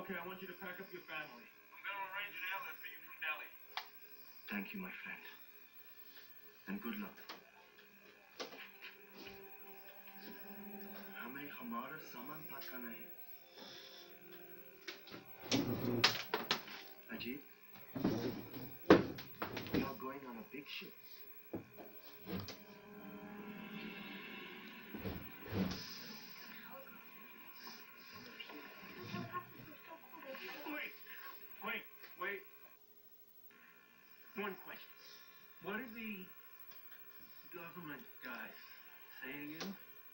Okay, I want you to pack up your family. I'm going to arrange an airlift for you from Delhi. Thank you, my friend. And good luck. हमें हमारा सामान पकाना है. Ajit, we are going on a big ship. Wait. One question. What did the government guys say to you?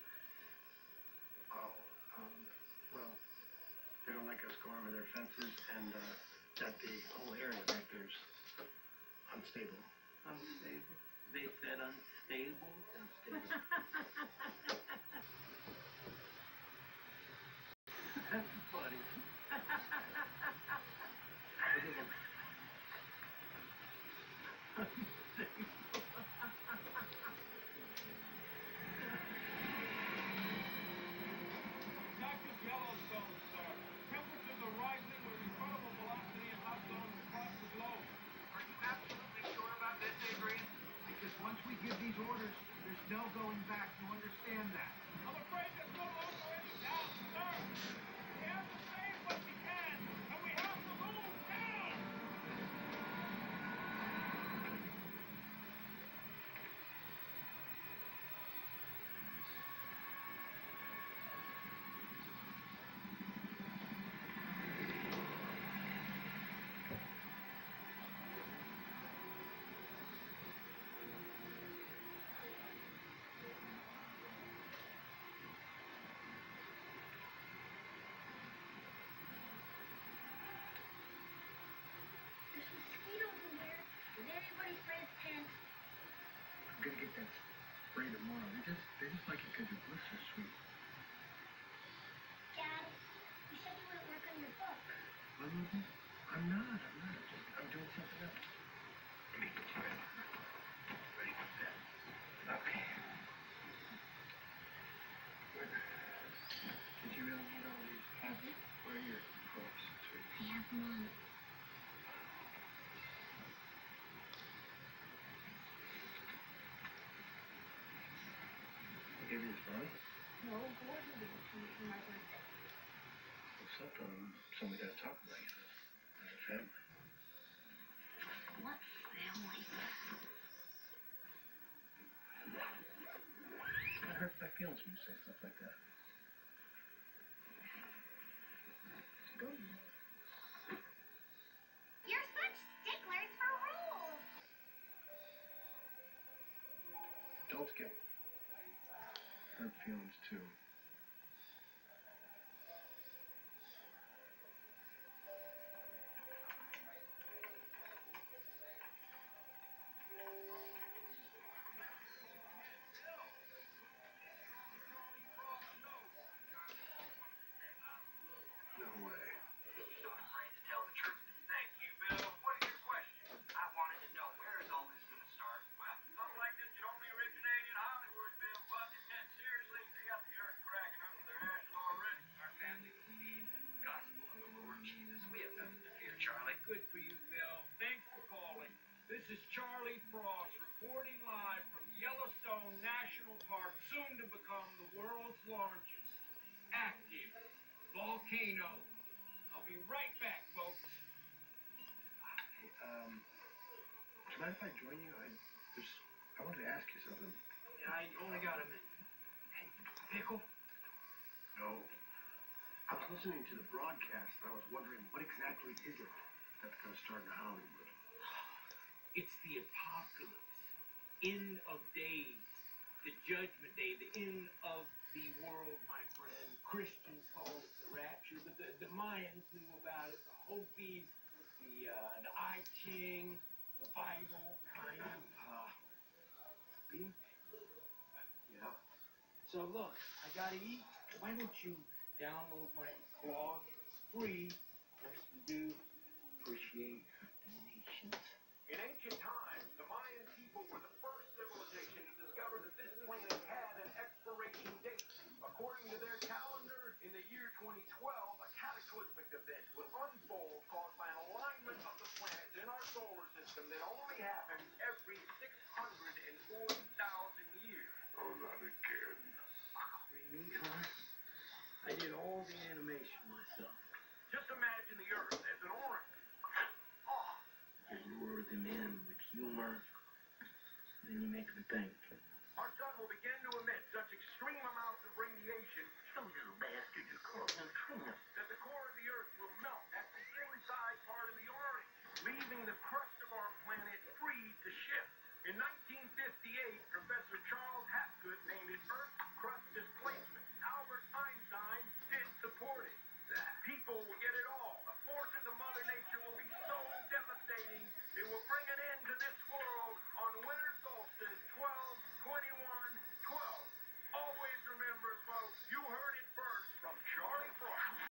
Oh, well, they don't like us going over their fences, and that the whole area back there's unstable. Unstable? They said unstable? Unstable. That's funny. Dr. Yellowstone, sir. Temperatures are rising with incredible velocity in hot zones across the globe. Are you absolutely sure about this, Adrian? Because once we give these orders, there's no going back. You understand that? I'm afraid there's no longer any doubt, sir. We have to save what we can, and we have to move now. There's mosquitoes in here. Did anybody spray his tent? I'm gonna get that spray tomorrow. They just like it because your bliss is sweet. Dad, you said you wouldn't work on your book. I'm not. I'm doing something else. Let me get you ready. Ready for bed. Okay. Did you really need all these hats? Where are your coats, sweet? I have them on. Give you this money? No, Gordon gave it to me for my birthday. Well, something we gotta talk about, you know. As a family. What family? It hurts my feelings when you say stuff like that. Gordon. You're such sticklers for rules. Adults get hurt feelings too. No way. So afraid to tell the truth. Thank you, Bill. What is your question? I wanted to know, where is all this going to start? Well, something like this can only originate in Hollywood, Bill. But seriously, they got the earth cracking under their ashes already. Our family believes in the gospel of the Lord Jesus. We have nothing to fear, Charlie. Good for you, Bill. Thanks for calling. This is Charlie Frost reporting live from Yellowstone National Park, soon to become the world's largest active volcano. I'll be right back, folks. Hey, do you mind if I join you? I wanted to ask you something. I only got a minute. Hey, Pickle? no. I was listening to the broadcast, and I was wondering, what exactly is it that's going to start in Hollywood? It's the apocalypse. End of days. The judgment day. The end of the world, my friend. Christians call it the rapture, but the Mayans knew about it. The Hopis, the I Ching, the Bible, kind of. Yeah. So look, I gotta eat. Why don't you download my blog? It's free. Best to do. Appreciate donations. In ancient times, the Mayan people were the first civilization to discover that this planet had an expiration date. According to their calendar, in the year 2012, a cataclysm cataclysmic event will unfold caused by an alignment of the planets in our solar system that only happens every 640,000 years. Oh, not again. Me, huh? I did all the animation myself. Just imagine the Earth as an orange. Oh, You lure them in with humor, then you make them think. our sun will begin to emit such extreme amounts of radiation. Some little bastard just called him Flim.